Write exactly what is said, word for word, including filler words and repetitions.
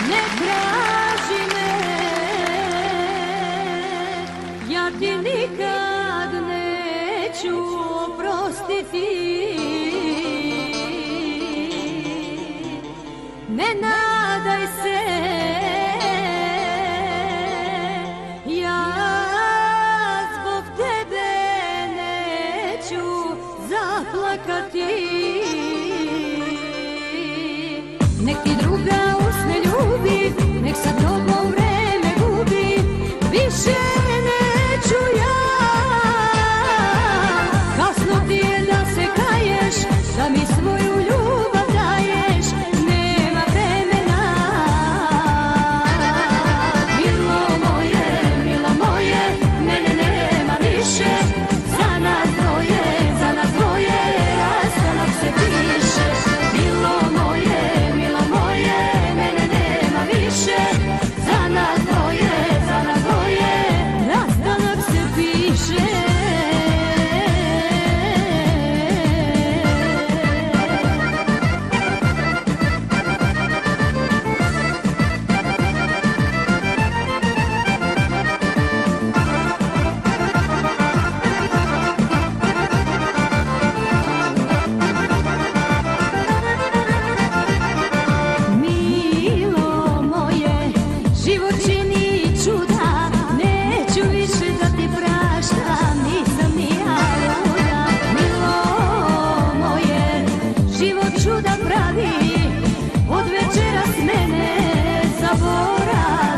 ne traži me, ja ti nikad neću oprostiti. Ne nadaj se, ja zbog tebe neću zaplakati. Nek ti druga usne ljubi, nek sa tobom vreme gubi, više neću ja. Kasno ti je da se kaješ, da mi svoju ljubav daješ, nema vremena. Milo moje, milo moje, mene nema više, za nas dvoje, za nas dvoje, rastanak se piše. Milo moje, milo moje, mene nema više, za nas dvoje, za nas dvoje, rastanak se piše. Milo moje, život čini čuda, neću više da ti praštam, nisam ni ja luda. Milo moje, život čuda pravi, od večeras mene zaboravi.